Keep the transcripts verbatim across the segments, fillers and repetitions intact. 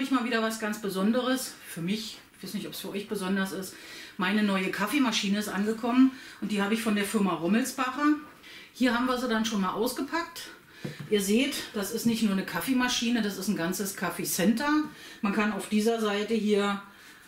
ich mal wieder was ganz Besonderes. Für mich, ich weiß nicht, ob es für euch besonders ist. Meine neue Kaffeemaschine ist angekommen und die habe ich von der Firma Rummelsbacher. Hier haben wir sie dann schon mal ausgepackt. Ihr seht, das ist nicht nur eine Kaffeemaschine, das ist ein ganzes Kaffeecenter. Man kann auf dieser Seite hier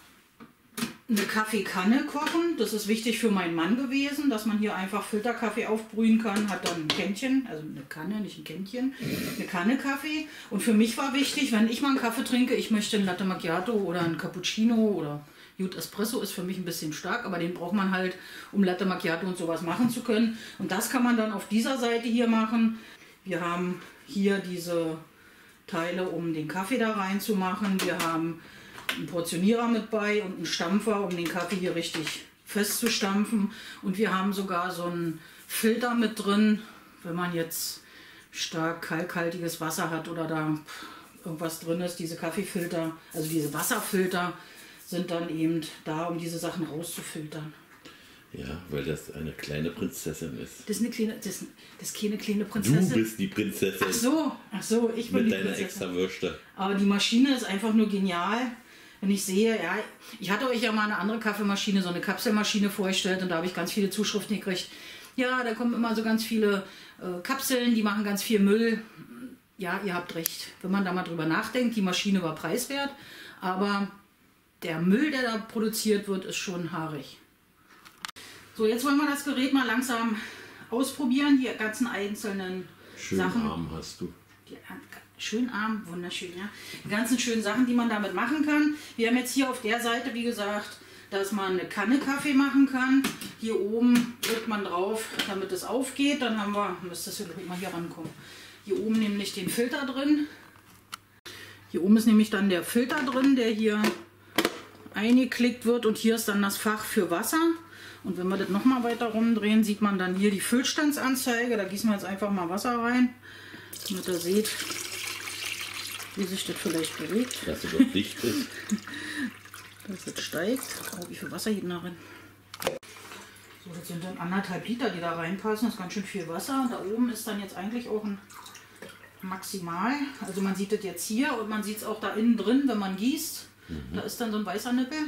eine Kaffeekanne kochen. Das ist wichtig für meinen Mann gewesen, dass man hier einfach Filterkaffee aufbrühen kann. Hat dann ein Kännchen, also eine Kanne, nicht ein Kännchen, eine Kanne Kaffee. Und für mich war wichtig, wenn ich mal einen Kaffee trinke, ich möchte einen Latte Macchiato oder einen Cappuccino oder gut, Espresso ist für mich ein bisschen stark, aber den braucht man halt, um Latte Macchiato und sowas machen zu können. Und das kann man dann auf dieser Seite hier machen. Wir haben hier diese Teile, um den Kaffee da reinzumachen. Wir haben einen Portionierer mit bei und einen Stampfer, um den Kaffee hier richtig festzustampfen. Und wir haben sogar so einen Filter mit drin, wenn man jetzt stark kalkhaltiges Wasser hat oder da irgendwas drin ist. Diese Kaffeefilter, also diese Wasserfilter sind dann eben da, um diese Sachen rauszufiltern. Ja, weil das eine kleine Prinzessin ist. Das ist eine kleine, das, das ist keine kleine Prinzessin. Du bist die Prinzessin. Ach so, ach so, ich bin mit die deiner Prinzessin. extra Würste. Aber die Maschine ist einfach nur genial. Wenn ich sehe, ja, ich hatte euch ja mal eine andere Kaffeemaschine, so eine Kapselmaschine vorgestellt und da habe ich ganz viele Zuschriften gekriegt. Ja, da kommen immer so ganz viele äh, Kapseln, die machen ganz viel Müll. Ja, ihr habt recht. Wenn man da mal drüber nachdenkt, die Maschine war preiswert, aber der Müll, der da produziert wird, ist schon haarig. So, jetzt wollen wir das Gerät mal langsam ausprobieren. Die ganzen einzelnen Schönen Sachen. Arm hast du. Die, schön arm, wunderschön, ja. Die ganzen schönen Sachen, die man damit machen kann. Wir haben jetzt hier auf der Seite, wie gesagt, dass man eine Kanne Kaffee machen kann. Hier oben drückt man drauf, damit es aufgeht. Dann haben wir, müsste das mal hier rankommen. Hier oben nämlich den Filter drin. Hier oben ist nämlich dann der Filter drin, der hier eingeklickt wird und hier ist dann das Fach für Wasser. Und wenn wir das nochmal weiter rumdrehen, sieht man dann hier die Füllstandsanzeige. Da gießen wir jetzt einfach mal Wasser rein, damit ihr seht, wie sich das vielleicht bewegt. Dass es doch dicht ist. Dass es steigt. Oh, wie viel Wasser geht da rein? So, das sind dann anderthalb Liter, die da reinpassen. Das ist ganz schön viel Wasser. Und da oben ist dann jetzt eigentlich auch ein Maximal. Also man sieht das jetzt hier und man sieht es auch da innen drin, wenn man gießt. Mhm. Da ist dann so ein weißer Nippel.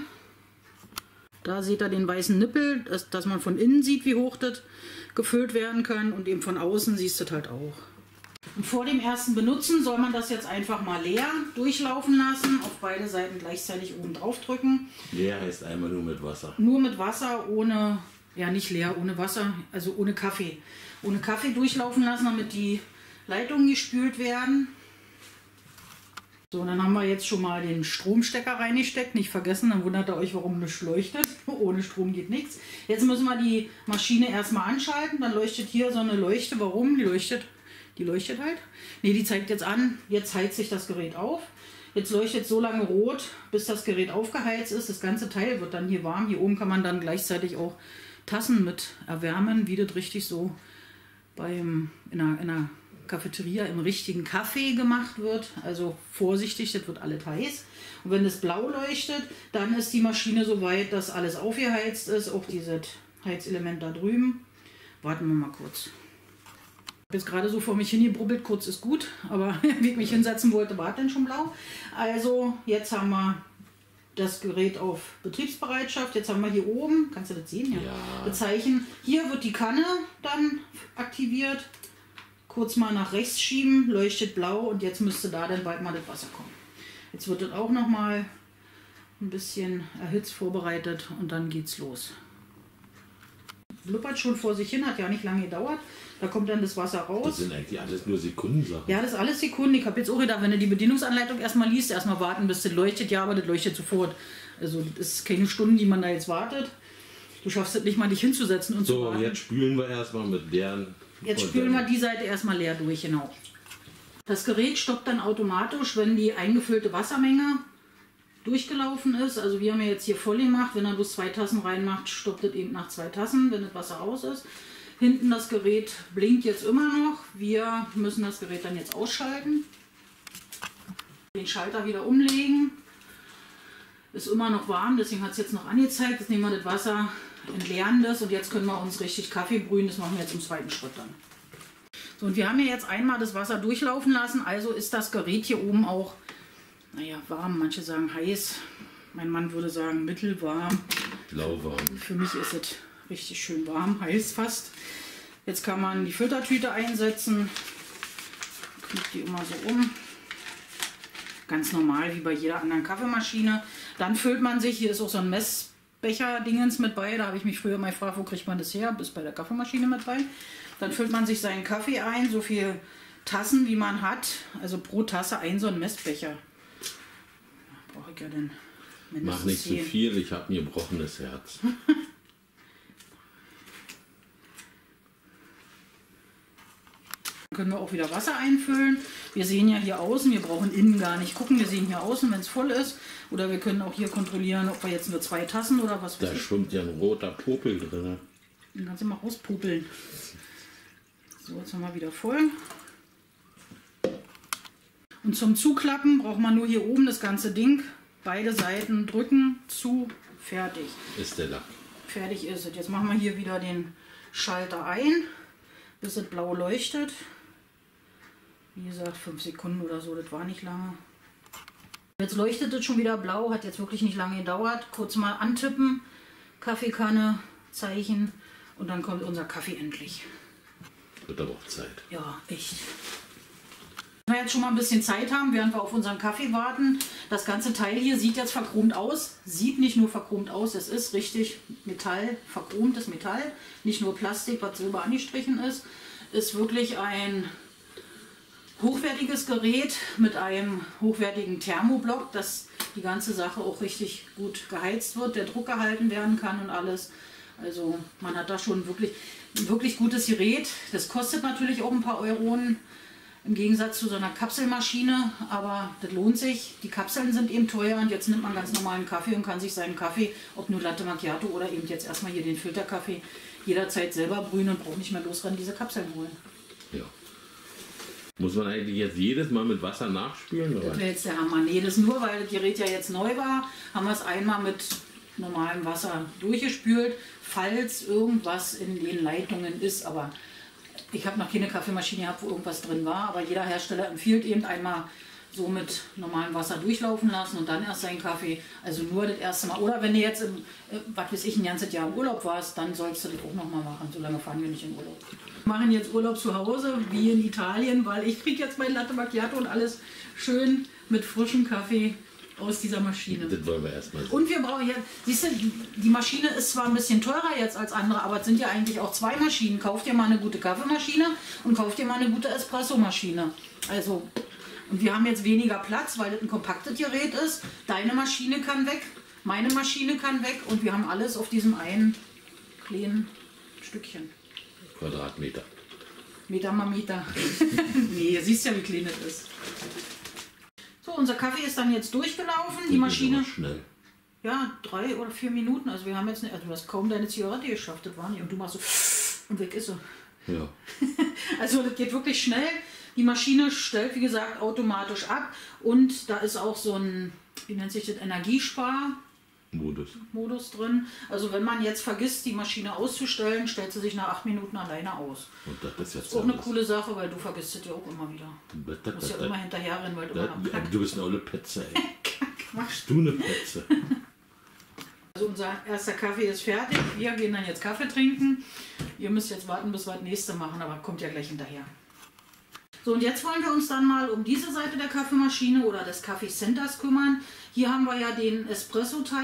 Da seht ihr den weißen Nippel, dass, dass man von innen sieht, wie hoch das gefüllt werden kann. Und eben von außen siehst du das halt auch. Und vor dem ersten Benutzen soll man das jetzt einfach mal leer durchlaufen lassen. Auf beide Seiten gleichzeitig oben drauf drücken. Leer heißt einmal nur mit Wasser. Nur mit Wasser, ohne, ja nicht leer, ohne Wasser, also ohne Kaffee. Ohne Kaffee durchlaufen lassen, damit die Leitungen gespült werden. So, dann haben wir jetzt schon mal den Stromstecker reingesteckt. Nicht vergessen, dann wundert ihr euch, warum das leuchtet. Ohne Strom geht nichts. Jetzt müssen wir die Maschine erstmal anschalten. Dann leuchtet hier so eine Leuchte. Warum? Die leuchtet, die leuchtet halt. Ne, die zeigt jetzt an, jetzt heizt sich das Gerät auf. Jetzt leuchtet so lange rot, bis das Gerät aufgeheizt ist. Das ganze Teil wird dann hier warm. Hier oben kann man dann gleichzeitig auch Tassen mit erwärmen, wie das richtig so beim, in einer, in einer Cafeteria im richtigen Kaffee gemacht wird. Also vorsichtig, das wird alles heiß. Und wenn das blau leuchtet, dann ist die Maschine so weit, dass alles aufgeheizt ist. Auch dieses Heizelement da drüben. Warten wir mal kurz. Ich habe jetzt gerade so vor mich hingebrubbelt, kurz ist gut, aber wie ich mich hinsetzen wollte, war denn schon blau. Also jetzt haben wir das Gerät auf Betriebsbereitschaft. Jetzt haben wir hier oben, kannst du das sehen? Ja. Ja. Das Zeichen. Hier wird die Kanne dann aktiviert. Kurz mal nach rechts schieben, leuchtet blau und jetzt müsste da dann bald mal das Wasser kommen. Jetzt wird das auch noch mal ein bisschen erhitzt vorbereitet und dann geht's los. Blubbert schon vor sich hin, hat ja nicht lange gedauert. Da kommt dann das Wasser raus. Das sind eigentlich alles nur Sekundensachen. Ja, das ist alles Sekunden. Ich habe jetzt auch gedacht, wenn du die Bedienungsanleitung erstmal liest, erstmal warten, bis das leuchtet. Ja, aber das leuchtet sofort. Also das ist keine Stunden, die man da jetzt wartet. Du schaffst es nicht mal, dich hinzusetzen und so, zu warten. Jetzt spülen wir erstmal mit deren. Jetzt spülen wir die Seite erstmal leer durch, genau. Das Gerät stoppt dann automatisch, wenn die eingefüllte Wassermenge durchgelaufen ist. Also wir haben ja jetzt hier voll gemacht. Wenn er bloß zwei Tassen reinmacht, stoppt es eben nach zwei Tassen, wenn das Wasser raus ist. Hinten das Gerät blinkt jetzt immer noch. Wir müssen das Gerät dann jetzt ausschalten. Den Schalter wieder umlegen. Ist immer noch warm, deswegen hat es jetzt noch angezeigt. Jetzt nehmen wir das Wasser, entleeren das und jetzt können wir uns richtig Kaffee brühen. Das machen wir jetzt im zweiten Schritt dann. So, und wir haben ja jetzt einmal das Wasser durchlaufen lassen, also ist das Gerät hier oben auch naja, warm, manche sagen heiß. Mein Mann würde sagen mittelwarm. Lauwarm. Für mich ist es richtig schön warm, heiß fast. Jetzt kann man die Filtertüte einsetzen. Knickt die immer so um. Ganz normal, wie bei jeder anderen Kaffeemaschine. Dann füllt man sich, hier ist auch so ein Messbecher-Dingens mit bei. Da habe ich mich früher mal gefragt, wo kriegt man das her? Ist bei der Kaffeemaschine mit bei. Dann füllt man sich seinen Kaffee ein, so viel Tassen, wie man hat. Also pro Tasse ein so ein Messbecher. Brauche ich ja dann mindestens Mach nicht zu zehn. viel, ich habe ein gebrochenes Herz. Können wir auch wieder Wasser einfüllen. Wir sehen ja hier außen, wir brauchen innen gar nicht gucken. Wir sehen hier außen, wenn es voll ist. Oder wir können auch hier kontrollieren, ob wir jetzt nur zwei Tassen oder was Da weiß ich. schwimmt ja ein roter Popel drin. Den kannst du mal rauspopeln. So, jetzt haben wir wieder voll. Und zum Zuklappen braucht man nur hier oben das ganze Ding. Beide Seiten drücken, zu, fertig. Ist der Lack. Fertig ist es. Jetzt machen wir hier wieder den Schalter ein, bis es blau leuchtet. Wie gesagt, fünf Sekunden oder so, das war nicht lange. Jetzt leuchtet es schon wieder blau, hat jetzt wirklich nicht lange gedauert. Kurz mal antippen, Kaffeekanne, Zeichen und dann kommt unser Kaffee endlich. Wird aber auch Zeit. Ja, echt. Wenn wir jetzt schon mal ein bisschen Zeit haben, während wir auf unseren Kaffee warten, das ganze Teil hier sieht jetzt verchromt aus. Sieht nicht nur verchromt aus, es ist richtig Metall, verchromtes Metall. Nicht nur Plastik, was silber angestrichen ist. Ist wirklich ein hochwertiges Gerät mit einem hochwertigen Thermoblock, dass die ganze Sache auch richtig gut geheizt wird, der Druck gehalten werden kann und alles. Also man hat da schon wirklich ein wirklich gutes Gerät. Das kostet natürlich auch ein paar Euronen im Gegensatz zu so einer Kapselmaschine, aber das lohnt sich. Die Kapseln sind eben teuer und jetzt nimmt man ganz normalen Kaffee und kann sich seinen Kaffee, ob nur Latte Macchiato oder eben jetzt erstmal hier den Filterkaffee, jederzeit selber brühen und braucht nicht mehr losrennen, diese Kapseln holen. Ja. Muss man eigentlich jetzt jedes Mal mit Wasser nachspülen? Oder? Das wäre jetzt der Hammer. Nee, das nur, weil das Gerät ja jetzt neu war, haben wir es einmal mit normalem Wasser durchgespült, falls irgendwas in den Leitungen ist. Aber ich habe noch keine Kaffeemaschine gehabt, wo irgendwas drin war. Aber jeder Hersteller empfiehlt eben einmal so mit normalem Wasser durchlaufen lassen und dann erst seinen Kaffee. Also nur das erste Mal. Oder wenn du jetzt, im, äh, was weiß ich, ein ganzes Jahr im Urlaub warst, dann sollst du das auch nochmal machen. So lange fahren wir nicht in Urlaub. Wir machen jetzt Urlaub zu Hause, wie in Italien, weil ich kriege jetzt mein Latte Macchiato und alles schön mit frischem Kaffee aus dieser Maschine. Das wollen wir erstmal sehen. Und wir brauchen ja, siehst du, die Maschine ist zwar ein bisschen teurer jetzt als andere, aber es sind ja eigentlich auch zwei Maschinen. Kauf dir mal eine gute Kaffeemaschine und kauf dir mal eine gute Espresso-Maschine. Also, und wir haben jetzt weniger Platz, weil das ein kompaktes Gerät ist. Deine Maschine kann weg, meine Maschine kann weg und wir haben alles auf diesem einen kleinen Stückchen. Quadratmeter. Meter mal Meter. Nee, ihr siehst ja, wie klein das ist. So, unser Kaffee ist dann jetzt durchgelaufen. Die Maschine. Schnell. Ja, drei oder vier Minuten. Also wir haben jetzt nicht, also du hast kaum deine Zigarette geschafft, das war nicht. Und du machst so und weg ist sie. Ja. Also das geht wirklich schnell. Die Maschine stellt, wie gesagt, automatisch ab. Und da ist auch so ein, wie nennt sich das, Energiespar. Modus. Modus drin. Also wenn man jetzt vergisst, die Maschine auszustellen, stellt sie sich nach acht Minuten alleine aus. Und das ist jetzt Das ist auch eine coole Sache, weil du vergisst es ja auch immer wieder. Das, Du musst ja immer hinterher rennen, weil du das, immer noch das, knack. du bist eine olle Petze, ey. Machst du eine Petze? Also unser erster Kaffee ist fertig. Wir gehen dann jetzt Kaffee trinken. Ihr müsst jetzt warten, bis wir das nächste machen, aber kommt ja gleich hinterher. So, und jetzt wollen wir uns dann mal um diese Seite der Kaffeemaschine oder des Kaffeecenters kümmern. Hier haben wir ja den Espresso-Teil.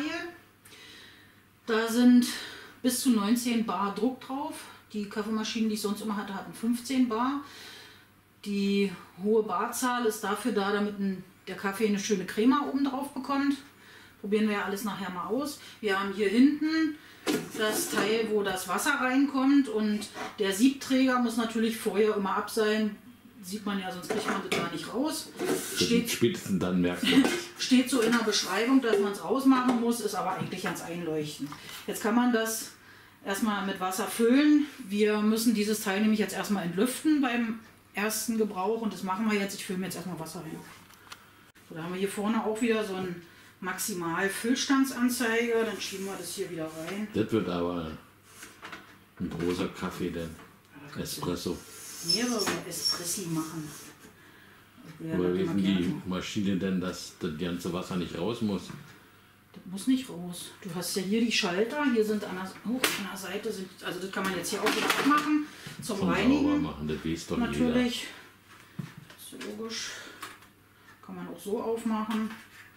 Da sind bis zu neunzehn Bar Druck drauf. Die Kaffeemaschinen, die ich sonst immer hatte, hatten fünfzehn Bar. Die hohe Barzahl ist dafür da, damit ein, der Kaffee eine schöne Crema oben drauf bekommt. Probieren wir ja alles nachher mal aus. Wir haben hier hinten das Teil, wo das Wasser reinkommt, und der Siebträger muss natürlich vorher immer ab sein. Sieht man ja, sonst kriegt man das gar nicht raus. Steht, Spätestens dann merkt man es. steht so in der Beschreibung, dass man es rausmachen muss, ist aber eigentlich ganz einleuchtend. Jetzt kann man das erstmal mit Wasser füllen. Wir müssen dieses Teil nämlich jetzt erstmal entlüften beim ersten Gebrauch, und das machen wir jetzt. Ich fülle mir jetzt erstmal Wasser rein. So, da haben wir hier vorne auch wieder so einen Maximal-Füllstandsanzeiger. Dann schieben wir das hier wieder rein. Das wird aber ein großer Kaffee, denn Espresso. Mehrere Espressi machen. Ja, Oder da wie kann ist man die gerne- Maschine denn, dass das ganze Wasser nicht raus muss? Das muss nicht raus. Du hast ja hier die Schalter, hier sind an der, oh, an der Seite, sind, also das kann man jetzt hier auch wieder abmachen, zum, Zum Reinigen. sauber machen, das weiß doch jeder. Natürlich. Das ist logisch. Kann man auch so aufmachen.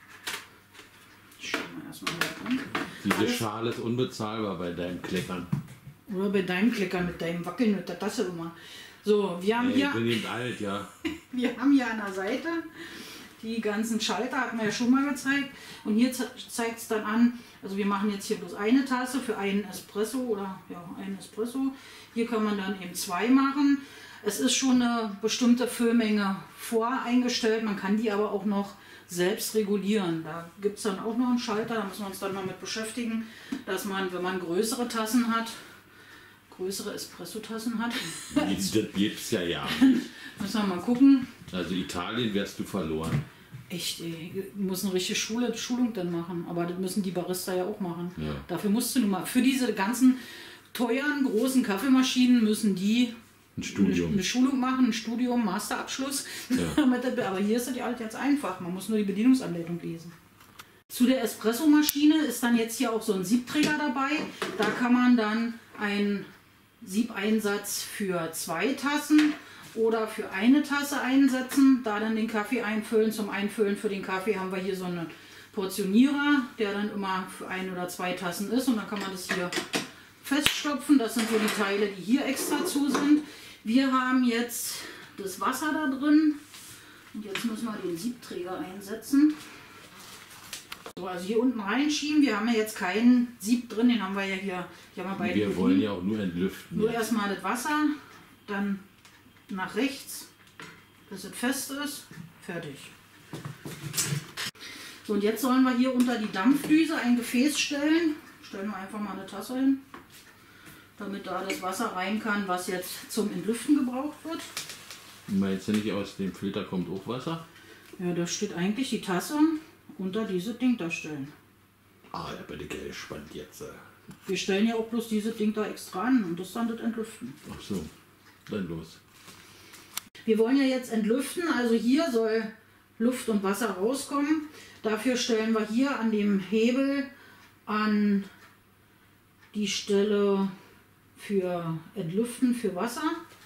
Schauen wir erstmal wieder an. Diese Alles- Schale ist unbezahlbar bei deinem Kleckern. Oder bei deinem Klicker mit deinem Wackeln mit der Tasse immer. So, wir haben Ey, hier. ich bin eben alt, ja. Wir haben hier an der Seite die ganzen Schalter, hatten wir ja schon mal gezeigt. Und hier ze zeigt es dann an, also wir machen jetzt hier bloß eine Tasse für einen Espresso oder ja, einen Espresso. Hier kann man dann eben zwei machen. Es ist schon eine bestimmte Füllmenge voreingestellt, man kann die aber auch noch selbst regulieren. Da gibt es dann auch noch einen Schalter, da müssen wir uns dann mal mit beschäftigen, dass man, wenn man größere Tassen hat, größere Espresso-Tassen hat, Das gibt es ja ja. müssen wir mal gucken. Also Italien wärst du verloren. Echt, ey, wir müssen eine richtige Schule, Schulung dann machen, aber das müssen die Barista ja auch machen. Ja. Dafür musst du nun mal, für diese ganzen teuren, großen Kaffeemaschinen müssen die Ein Studium. eine Schulung machen, ein Studium, Masterabschluss. Ja. Aber hier ist das ja halt jetzt einfach, man muss nur die Bedienungsanleitung lesen. Zu der Espresso-Maschine ist dann jetzt hier auch so ein Siebträger dabei. Da kann man dann einen Siebeinsatz für zwei Tassen oder für eine Tasse einsetzen, da dann den Kaffee einfüllen. Zum Einfüllen für den Kaffee haben wir hier so einen Portionierer, der dann immer für ein oder zwei Tassen ist und dann kann man das hier feststopfen. Das sind so die Teile, die hier extra zu sind. Wir haben jetzt das Wasser da drin und jetzt müssen wir den Siebträger einsetzen. So, also hier unten reinschieben. Wir haben ja jetzt keinen Sieb drin, den haben wir ja hier. Hier haben wir beide Wir wollen ja auch nur entlüften. Nur erstmal das Wasser, dann nach rechts, bis es fest ist. Fertig. So, und jetzt sollen wir hier unter die Dampfdüse ein Gefäß stellen. Stellen wir einfach mal eine Tasse hin, damit da das Wasser rein kann, was jetzt zum Entlüften gebraucht wird. Meinst du nicht, aus dem Filter kommt auch Wasser? Ja, da steht eigentlich die Tasse unter dieses Ding da stellen. Ah, ja, bin ich gespannt jetzt. Wir stellen ja auch bloß dieses Ding da extra an und das dann das Entlüften. Ach so, dann los. Wir wollen ja jetzt entlüften, also hier soll Luft und Wasser rauskommen. Dafür stellen wir hier an dem Hebel an die Stelle für Entlüften für Wasser.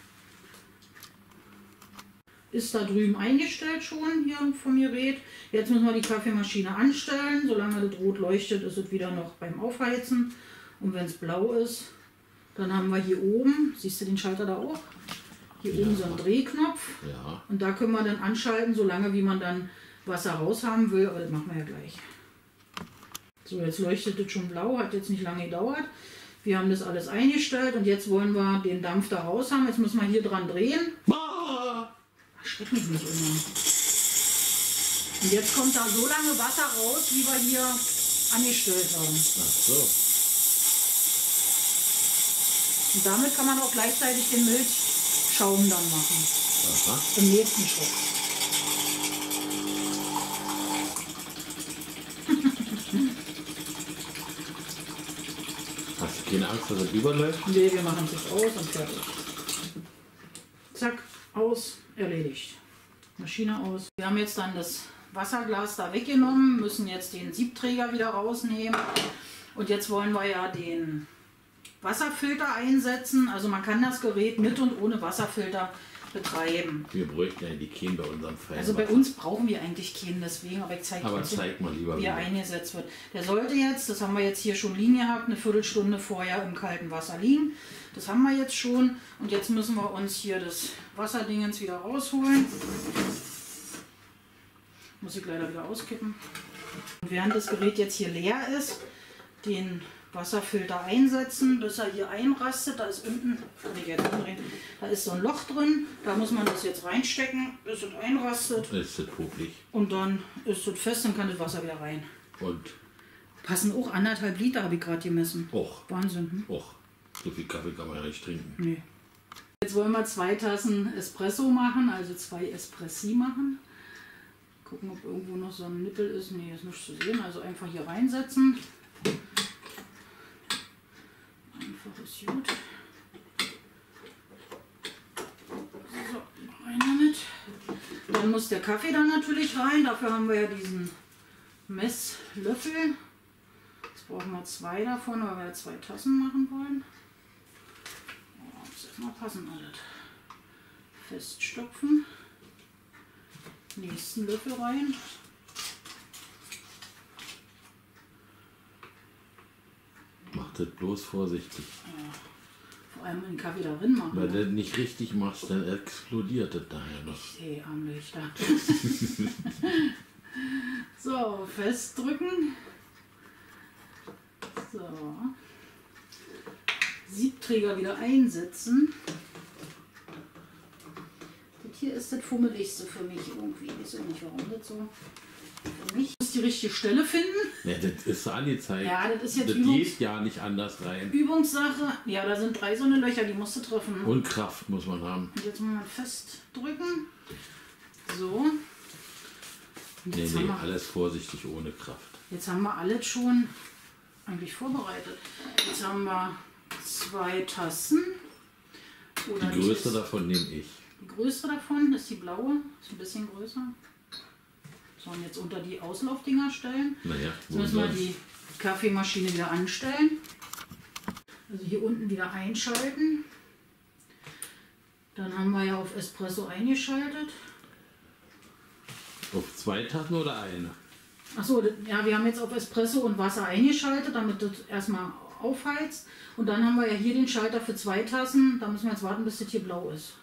Ist da drüben eingestellt schon hier vom Gerät. Jetzt müssen wir die Kaffeemaschine anstellen. Solange das rot leuchtet, ist es wieder noch beim Aufheizen. Und wenn es blau ist, dann haben wir hier oben, siehst du den Schalter da auch? Hier oben so einen Drehknopf. Ja. Und da können wir dann anschalten, solange wie man dann Wasser raus haben will. Aber das machen wir ja gleich. So, jetzt leuchtet es schon blau, hat jetzt nicht lange gedauert. Wir haben das alles eingestellt und jetzt wollen wir den Dampf da raus haben. Jetzt müssen wir hier dran drehen. Ah! Schreck mich nicht immer. Und jetzt kommt da so lange Wasser raus, wie wir hier angestellt haben. Ach so. Und damit kann man auch gleichzeitig den Milchschaum dann machen. Aha. Im nächsten Schritt. Hast du keine Angst, dass es überläuft? Nee, wir machen es jetzt aus und fertig. Zack, aus, erledigt. Maschine aus. Wir haben jetzt dann das Wasserglas da weggenommen, müssen jetzt den Siebträger wieder rausnehmen. Und jetzt wollen wir ja den Wasserfilter einsetzen. Also man kann das Gerät mit und ohne Wasserfilter betreiben. Wir bräuchten ja die Kehren bei unserem Freien. Also bei uns brauchen wir eigentlich keinen, deswegen, aber ich zeige Aber trotzdem, zeig mal lieber wie er wieder. eingesetzt wird. Der sollte jetzt, das haben wir jetzt hier schon liegen gehabt, eine Viertelstunde vorher im kalten Wasser liegen. Das haben wir jetzt schon und jetzt müssen wir uns hier das Wasserdingens wieder rausholen. Muss ich leider wieder auskippen. Und während das Gerät jetzt hier leer ist, den Wasserfilter einsetzen, bis er hier einrastet. Da ist unten, kann ich jetzt umdrehen, da ist so ein Loch drin. Da muss man das jetzt reinstecken, bis es einrastet. Ist das popelig. Und dann ist es fest, dann kann das Wasser wieder rein. Und, Passen auch anderthalb Liter, habe ich gerade gemessen. och, Wahnsinn. Hm? och, so viel Kaffee kann man ja nicht trinken. Nee. Jetzt wollen wir zwei Tassen Espresso machen, also zwei Espressi machen. Gucken, ob irgendwo noch so ein Nippel ist. Nee, ist nicht zu sehen. Also einfach hier reinsetzen. Einfach ist gut. So, rein damit. Dann muss der Kaffee da natürlich rein. Dafür haben wir ja diesen Messlöffel. Jetzt brauchen wir zwei davon, weil wir ja zwei Tassen machen wollen. Ja, muss erstmal passen alles. Feststopfen. Nächsten Löffel rein. Mach das bloß vorsichtig. Ja. Vor allem den Kaffee darin machen. Weil du das nicht richtig machst, dann explodiert das daher noch. Ich sehe Armlichter. So, festdrücken. So. Siebträger wieder einsetzen. Das hier ist das Fummeligste für mich irgendwie. Ich weiß auch nicht, warum das so. Für mich muss die richtige Stelle finden. Ja, das ist angezeigt. Ja, das ist jetzt das Übungs geht ja nicht anders rein. Übungssache. Ja, da sind drei so eine Löcher, die musst du treffen. Und Kraft muss man haben. Und jetzt muss man festdrücken. So. Und Nee, jetzt nee, haben wir, alles vorsichtig ohne Kraft. jetzt haben wir alles schon eigentlich vorbereitet. Jetzt haben wir zwei Tassen. Oder Die größte ist, davon nehme ich. die größte davon ist die blaue, ist ein bisschen größer. So, und jetzt unter die Auslaufdinger stellen. Naja, Jetzt müssen wir die Kaffeemaschine wieder anstellen. Also hier unten wieder einschalten. Dann haben wir ja auf Espresso eingeschaltet. Auf zwei Tassen oder eine? Achso, ja, wir haben jetzt auf Espresso und Wasser eingeschaltet, damit das erstmal aufheizt. Und dann haben wir ja hier den Schalter für zwei Tassen. Da müssen wir jetzt warten, bis das hier blau ist.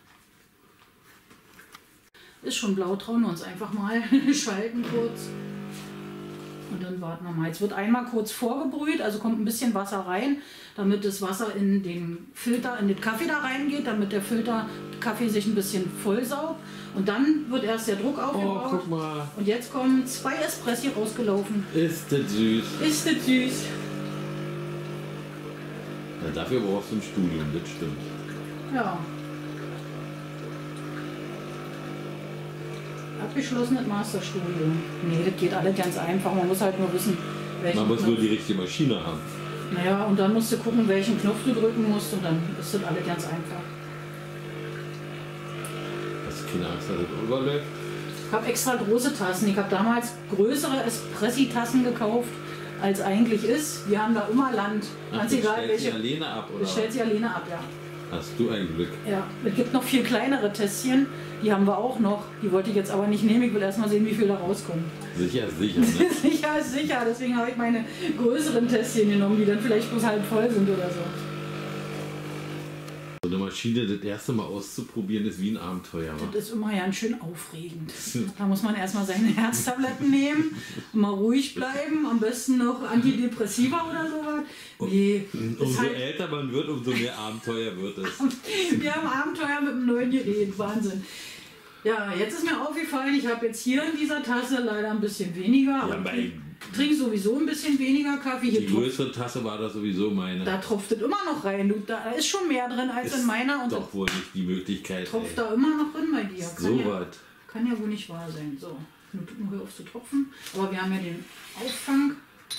Ist schon blau, trauen wir uns einfach mal. Schalten kurz. Und dann warten wir mal. Jetzt wird einmal kurz vorgebrüht, also kommt ein bisschen Wasser rein, damit das Wasser in den Filter, in den Kaffee da reingeht, damit der Filter Kaffee sich ein bisschen vollsaugt. Und dann wird erst der Druck Oh, aufgebaut. guck mal. Und jetzt kommen zwei Espressi rausgelaufen. Ist das süß. Ist das süß? Ja, dafür brauchst du ein Studium, das stimmt. Ja. Abgeschlossenes Masterstudium. Nee, das geht alles ganz einfach. Man muss halt nur wissen, welchen Man muss Knopf. nur die richtige Maschine haben. Naja, und dann musst du gucken, welchen Knopf du drücken musst und dann ist das alles ganz einfach. Hast du keine Angst, dass das überläuft? Ich habe extra große Tassen. Ich habe damals größere Espressi-Tassen gekauft, als eigentlich ist. Wir haben da immer Land. Ach, Ganz du egal stellst sie welche. alleine ab, oder? Das stellt sie alleine ab, ja. Hast du ein Glück. Ja, es gibt noch viel kleinere Tässchen, die haben wir auch noch. Die wollte ich jetzt aber nicht nehmen, ich will erst mal sehen, wie viel da rauskommt. Sicher, sicher, ne? Sicher ist sicher, deswegen habe ich meine größeren Tässchen genommen, die dann vielleicht bloß halb voll sind oder so. So eine Maschine das erste Mal auszuprobieren ist wie ein Abenteuer. wa? Das ist immer ganz schön aufregend. Da muss man erstmal seine Herztabletten nehmen, mal ruhig bleiben, am besten noch Antidepressiva oder sowas. Nee, ist Umso halt, älter man wird, umso mehr Abenteuer wird es. wir haben Abenteuer mit einem neuen Gerät, Wahnsinn. Ja, jetzt ist mir aufgefallen, ich habe jetzt hier in dieser Tasse leider ein bisschen weniger. Ja, aber bei ich trinke sowieso ein bisschen weniger Kaffee. Hier die tropft, größere Tasse war das sowieso meine. da tropft es immer noch rein. Du, da ist schon mehr drin als ist in meiner und doch das wohl nicht die Möglichkeit. tropft ey. da immer noch drin bei dir. Kann So ja, weit. kann ja wohl nicht wahr sein. So, nur, nur hör auf zu tropfen. Aber wir haben ja den Auffang.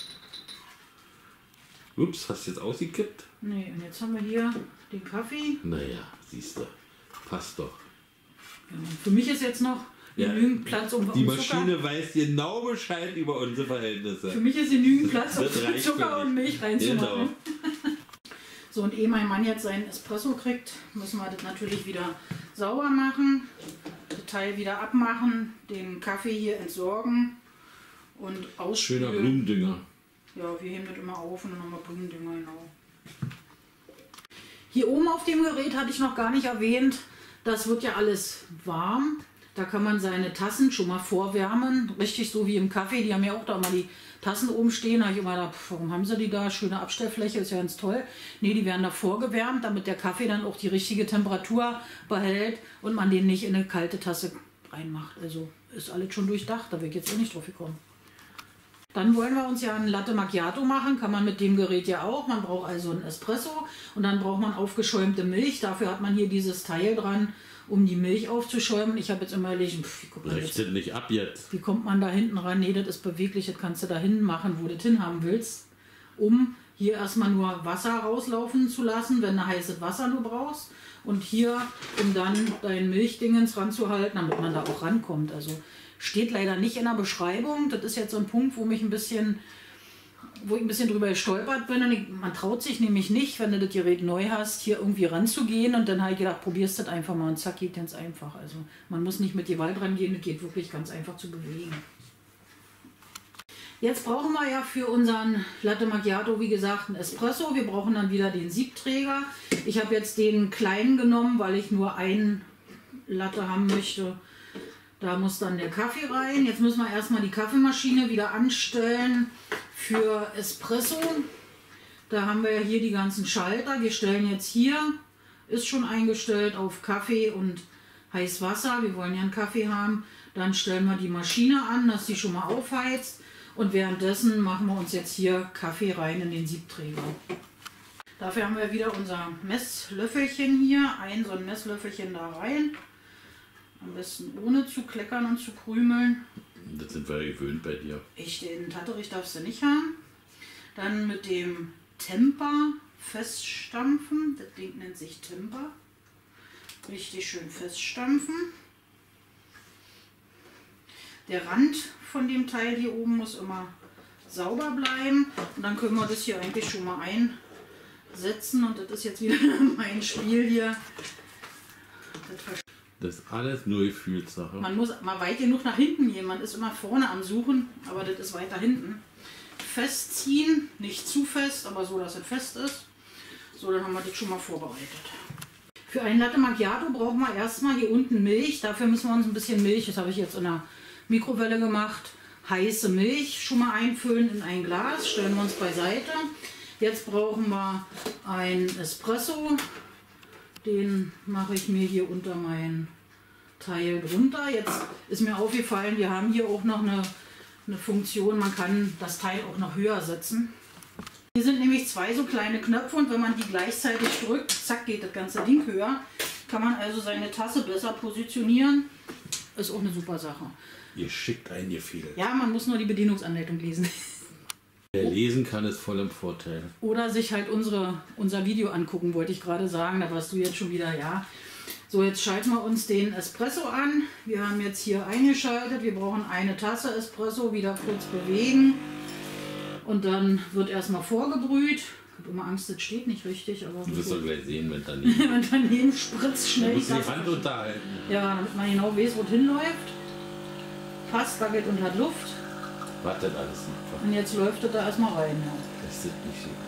Ups, hast du jetzt ausgekippt? Nee, und jetzt haben wir hier den Kaffee. Naja, siehst du. Passt doch. Ja, und für mich ist jetzt noch Ja, genügend Platz, um, Die um Maschine Zucker. weiß genau Bescheid über unsere Verhältnisse. Für mich ist genügend Platz, um Das reicht Zucker völlig. und Milch reinzumachen. Genau. So, und ehe mein Mann jetzt seinen Espresso kriegt, müssen wir das natürlich wieder sauber machen, das Teil wieder abmachen, den Kaffee hier entsorgen und ausspülen. Schöner Blumendünger. Ja, wir heben das immer auf und dann haben wir Blumendünger, genau. Hier oben auf dem Gerät hatte ich noch gar nicht erwähnt, das wird ja alles warm. Da kann man seine Tassen schon mal vorwärmen, richtig so wie im Kaffee. Die haben ja auch da mal die Tassen oben stehen. Da habe ich immer gedacht, warum haben sie die da? Schöne Abstellfläche, ist ja ganz toll. Nee, die werden da vorgewärmt, damit der Kaffee dann auch die richtige Temperatur behält und man den nicht in eine kalte Tasse reinmacht. Also ist alles schon durchdacht, da wäre ich jetzt auch nicht drauf gekommen. Dann wollen wir uns ja ein Latte Macchiato machen, kann man mit dem Gerät ja auch. Man braucht also einen Espresso und dann braucht man aufgeschäumte Milch. Dafür hat man hier dieses Teil dran, um die Milch aufzuschäumen. Ich habe jetzt immer gelesen, pff, wie, kommt man jetzt, Rechnet nicht ab jetzt. wie kommt man da hinten ran? Nee, das ist beweglich, das kannst du da hinten machen, wo du das hin haben willst, um hier erstmal nur Wasser rauslaufen zu lassen, wenn du heißes Wasser du brauchst. Und hier, um dann dein Milchdingens ranzuhalten, damit man da auch rankommt. Also steht leider nicht in der Beschreibung. Das ist jetzt so ein Punkt, wo mich ein bisschen, wo ich ein bisschen drüber gestolpert bin. Und ich, man traut sich nämlich nicht, wenn du das Gerät neu hast, hier irgendwie ranzugehen. Und dann habe ich gedacht, probierst das einfach mal und zack, geht ganz einfach. Also man muss nicht mit Gewalt rangehen, das geht wirklich ganz einfach zu bewegen. Jetzt brauchen wir ja für unseren Latte Macchiato, wie gesagt, einen Espresso. Wir brauchen dann wieder den Siebträger. Ich habe jetzt den kleinen genommen, weil ich nur einen Latte haben möchte. Da muss dann der Kaffee rein. Jetzt müssen wir erstmal die Kaffeemaschine wieder anstellen für Espresso. Da haben wir ja hier die ganzen Schalter. Wir stellen jetzt hier, ist schon eingestellt auf Kaffee und heiß Wasser. Wir wollen ja einen Kaffee haben. Dann stellen wir die Maschine an, dass sie schon mal aufheizt. Und währenddessen machen wir uns jetzt hier Kaffee rein in den Siebträger. Dafür haben wir wieder unser Messlöffelchen hier. Ein so ein Messlöffelchen da rein. Am besten ohne zu kleckern und zu krümeln. Das sind wir gewöhnt bei dir. Ich, den Tatterich darfst du nicht haben. Dann mit dem Temper feststampfen. Das Ding nennt sich Temper. Richtig schön feststampfen. Der Rand von dem Teil hier oben muss immer sauber bleiben. Und dann können wir das hier eigentlich schon mal einsetzen. Und das ist jetzt wieder mein Spiel hier. Das, das ist alles nur Gefühlssache. man muss mal weit genug nach hinten gehen. Man ist immer vorne am Suchen, aber das ist weiter hinten. Festziehen, nicht zu fest, aber so, dass es fest ist. So, dann haben wir das schon mal vorbereitet. Für ein Latte Macchiato brauchen wir erstmal hier unten Milch. Dafür müssen wir uns ein bisschen Milch, das habe ich jetzt in der Mikrowelle gemacht, heiße Milch schon mal einfüllen in ein Glas, stellen wir uns beiseite. Jetzt brauchen wir ein Espresso, den mache ich mir hier unter mein Teil drunter. Jetzt ist mir aufgefallen, wir haben hier auch noch eine, eine Funktion, man kann das Teil auch noch höher setzen. Hier sind nämlich zwei so kleine Knöpfe und wenn man die gleichzeitig drückt, zack, geht das ganze Ding höher. Kann man also seine Tasse besser positionieren. Ist auch eine super Sache. Ihr schickt ein Gefehl. Ja, man muss nur die Bedienungsanleitung lesen. Wer lesen kann, ist voll im Vorteil. Oder sich halt unsere, unser Video angucken, wollte ich gerade sagen. Da warst du jetzt schon wieder, ja. So, jetzt schalten wir uns den Espresso an. Wir haben jetzt hier eingeschaltet. Wir brauchen eine Tasse Espresso. Wieder kurz bewegen. Und dann wird erstmal vorgebrüht. Ich habe immer Angst, das steht nicht richtig. Aber du wirst doch gleich sehen, wenn daneben, wenn daneben spritzt schnell. Du musst die Hand unterhalten. Ja, damit man genau weiß, wo es hinläuft. Fast, da geht unter Luft. Wartet alles nicht. Und jetzt läuft es da erstmal rein. Ja. Das ist nicht so.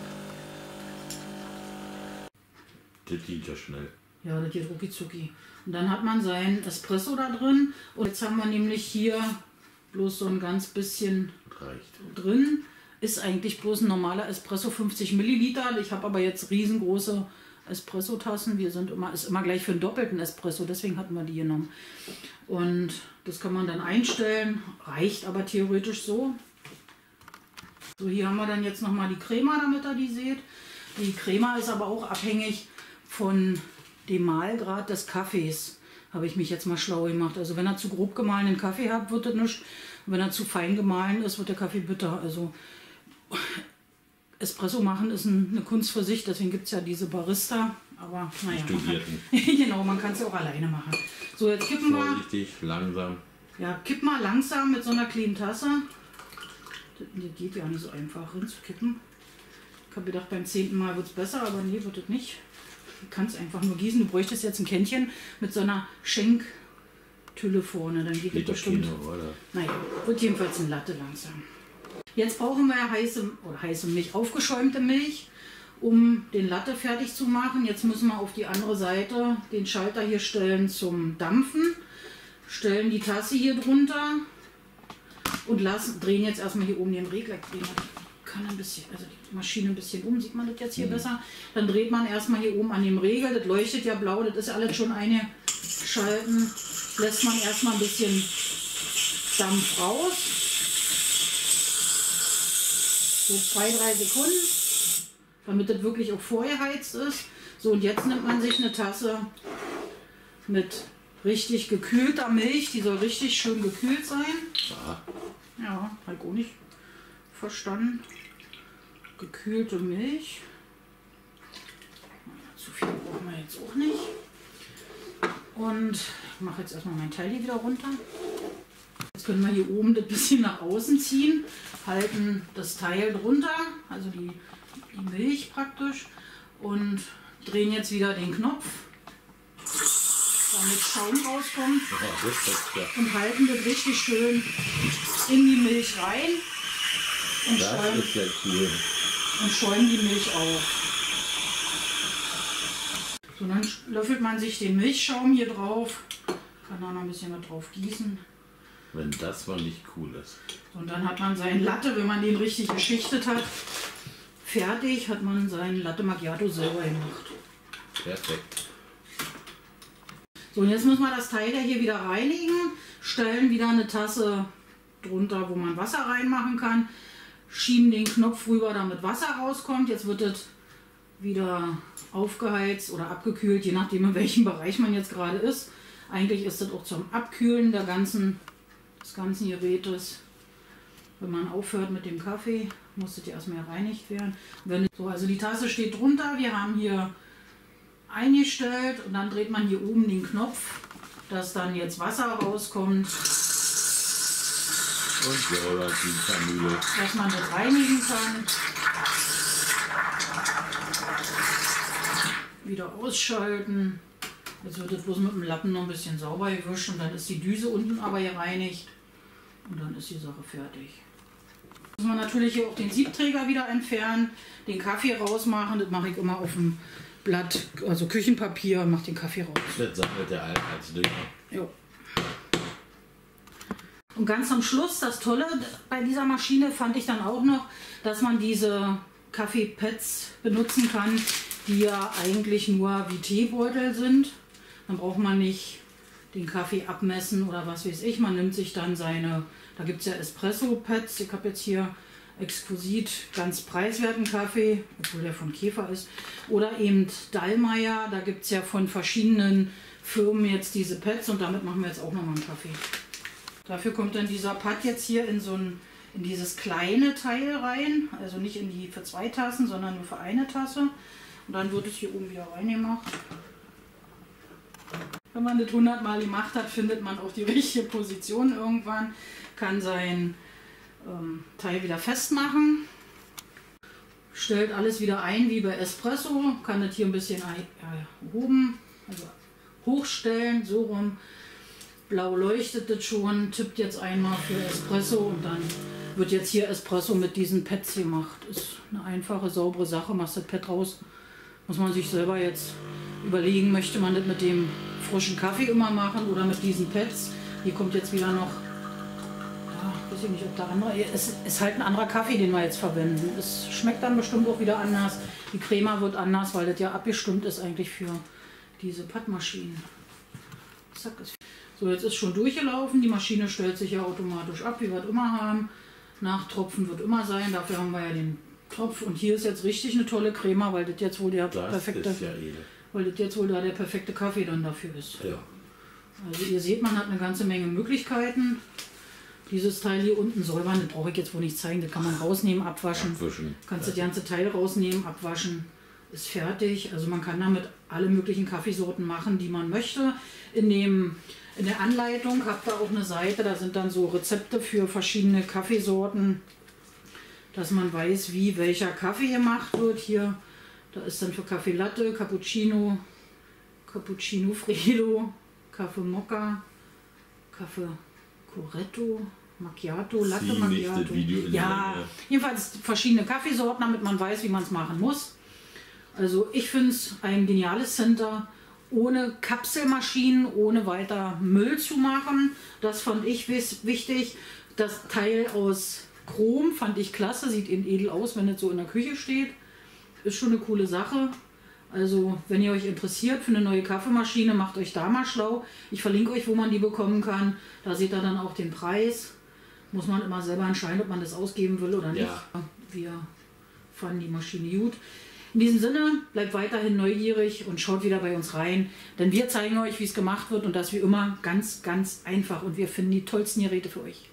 Das geht ja schnell. Ja, das geht rucki zucki. Und dann hat man seinen Espresso da drin. Und jetzt haben wir nämlich hier bloß so ein ganz bisschen Reicht. drin. Ist eigentlich bloß ein normaler Espresso, fünfzig Milliliter. Ich habe aber jetzt riesengroße Espresso-Tassen. Wir sind immer, ist immer gleich für einen doppelten Espresso, deswegen hatten wir die genommen. Und das kann man dann einstellen, reicht aber theoretisch so. So, hier haben wir dann jetzt nochmal die Crema, damit ihr die seht. Die Crema ist aber auch abhängig von dem Mahlgrad des Kaffees. Habe ich mich jetzt mal schlau gemacht. Also wenn ihr zu grob gemahlenen Kaffee habt, wird das nichts. Und wenn er zu fein gemahlen ist, wird der Kaffee bitter. Also Espresso machen ist eine Kunst für sich, deswegen gibt es ja diese Barista. Aber naja, Studierten. genau, man kann es ja auch alleine machen. So, jetzt kippen wir. Vorsichtig, langsam. Ja, kipp mal langsam mit so einer kleinen Tasse. Das, das geht ja nicht so einfach hinzukippen. Ich habe gedacht, beim zehnten Mal wird es besser, aber nee, wird es nicht. Du kannst einfach nur gießen. Du bräuchtest jetzt ein Kännchen mit so einer Schenktülle vorne. Dann geht das bestimmt. Naja, wird jedenfalls ein Latte langsam. Jetzt brauchen wir heiße, oder heiße Milch, aufgeschäumte Milch, um den Latte fertig zu machen. Jetzt müssen wir auf die andere Seite den Schalter hier stellen zum Dampfen. Stellen die Tasse hier drunter und lassen, drehen jetzt erstmal hier oben den Regler. Kann ein bisschen, also die Maschine ein bisschen um, sieht man das jetzt hier mhm. besser. Dann dreht man erstmal hier oben an dem Regel, das leuchtet ja blau, das ist alles schon eingeschalten. Lässt man erstmal ein bisschen Dampf raus. So zwei, drei Sekunden, damit das wirklich auch vorgeheizt ist. So, und jetzt nimmt man sich eine Tasse mit richtig gekühlter Milch, die soll richtig schön gekühlt sein. Ja, ja habe ich auch nicht verstanden. gekühlte Milch. Zu viel brauchen wir jetzt auch nicht. Und ich mache jetzt erstmal mein Teil hier wieder runter. Jetzt können wir hier oben das bisschen nach außen ziehen, halten das Teil drunter, also die, die Milch praktisch, und drehen jetzt wieder den Knopf, damit Schaum rauskommt, und halten das richtig schön in die Milch rein und schäumen, ist ja cool. und schäumen die Milch auf. So, dann löffelt man sich den Milchschaum hier drauf, kann da noch ein bisschen was drauf gießen. Wenn das mal nicht cool ist. Und dann hat man seinen Latte, wenn man den richtig geschichtet hat, fertig, hat man seinen Latte Macchiato selber gemacht. Perfekt. So, und jetzt müssen wir das Teil ja hier wieder reinigen, stellen wieder eine Tasse drunter, wo man Wasser reinmachen kann, schieben den Knopf rüber, damit Wasser rauskommt. Jetzt wird es wieder aufgeheizt oder abgekühlt, je nachdem in welchem Bereich man jetzt gerade ist. Eigentlich ist das auch zum Abkühlen der ganzen, des ganzen Gerätes. Wenn man aufhört mit dem Kaffee, muss das ja erstmal gereinigt werden. Wenn so, also die Tasse steht drunter, wir haben hier eingestellt und dann dreht man hier oben den Knopf, dass dann jetzt Wasser rauskommt. Und selber die Kanüle. Dass man das reinigen kann. Wieder ausschalten. Jetzt wird das bloß mit dem Lappen noch ein bisschen sauber gewischt und dann ist die Düse unten aber gereinigt und dann ist die Sache fertig. Jetzt müssen wir natürlich hier auch den Siebträger wieder entfernen, den Kaffee rausmachen. Das mache ich immer auf dem Blatt, also Küchenpapier, und mache den Kaffee raus. Das sammelt der Einfallsdünger. Jo. Und ganz am Schluss, das Tolle bei dieser Maschine fand ich dann auch noch, dass man diese Kaffeepads benutzen kann, die ja eigentlich nur wie Teebeutel sind. Dann braucht man nicht den Kaffee abmessen oder was weiß ich. Man nimmt sich dann seine, da gibt es ja Espresso-Pads. Ich habe jetzt hier exquisit ganz preiswerten Kaffee, obwohl der von Käfer ist. Oder eben Dallmayr, da gibt es ja von verschiedenen Firmen jetzt diese Pads und damit machen wir jetzt auch nochmal einen Kaffee. Dafür kommt dann dieser Pad jetzt hier in so ein, in dieses kleine Teil rein, also nicht in die für zwei Tassen, sondern nur für eine Tasse. Und dann wird es hier oben wieder reingemacht. Wenn man das hundert Mal gemacht hat, findet man auch die richtige Position irgendwann, kann sein ähm, Teil wieder festmachen, stellt alles wieder ein wie bei Espresso, kann das hier ein bisschen erhoben, also hochstellen, so rum. Blau leuchtet das schon, tippt jetzt einmal für Espresso und dann wird jetzt hier Espresso mit diesen Pads gemacht. Ist eine einfache, saubere Sache, machst das Pad raus. Muss man sich selber jetzt überlegen, möchte man das mit dem frischen Kaffee immer machen oder mit diesen Pads. Hier kommt jetzt wieder noch, ja, weiß ich nicht, ob der andere, es ist halt ein anderer Kaffee, den wir jetzt verwenden. Es schmeckt dann bestimmt auch wieder anders. Die Crema wird anders, weil das ja abgestimmt ist eigentlich für diese Padmaschinen. Zack, ist so, jetzt ist schon durchgelaufen. Die Maschine stellt sich ja automatisch ab, wie wir es immer haben. Nachtropfen wird immer sein, dafür haben wir ja den Tropf. Und hier ist jetzt richtig eine tolle Crema, weil das jetzt wohl der Das perfekte, ist ja edel. weil das jetzt wohl da der perfekte Kaffee dann dafür ist. Ja. Also ihr seht, man hat eine ganze Menge Möglichkeiten. Dieses Teil hier unten säubern, das brauche ich jetzt wohl nicht zeigen. Das kann man rausnehmen, abwaschen. Abwischen. Kannst das ganze Teil rausnehmen, abwaschen, ist fertig. Also man kann damit alle möglichen Kaffeesorten machen, die man möchte. In dem In der Anleitung habt ihr auch eine Seite, da sind dann so Rezepte für verschiedene Kaffeesorten, dass man weiß, wie welcher Kaffee gemacht wird. Hier, da ist dann für Kaffee Latte, Cappuccino, Cappuccino Freddo, Kaffee Mokka, Kaffee Corretto, Macchiato, Latte Sie Macchiato. nicht das Video in Ja, der jedenfalls verschiedene Kaffeesorten, damit man weiß, wie man es machen muss. Also ich finde es ein geniales Center. Ohne Kapselmaschinen, ohne weiter Müll zu machen. Das fand ich wichtig. Das Teil aus Chrom fand ich klasse, sieht eben edel aus, wenn es so in der Küche steht. Ist schon eine coole Sache. Also wenn ihr euch interessiert für eine neue Kaffeemaschine, macht euch da mal schlau. Ich verlinke euch, wo man die bekommen kann. Da seht ihr dann auch den Preis. Muss man immer selber entscheiden, ob man das ausgeben will oder nicht. Ja. Wir fanden die Maschine gut. In diesem Sinne, bleibt weiterhin neugierig und schaut wieder bei uns rein, denn wir zeigen euch, wie es gemacht wird und das wie immer ganz, ganz einfach und wir finden die tollsten Geräte für euch.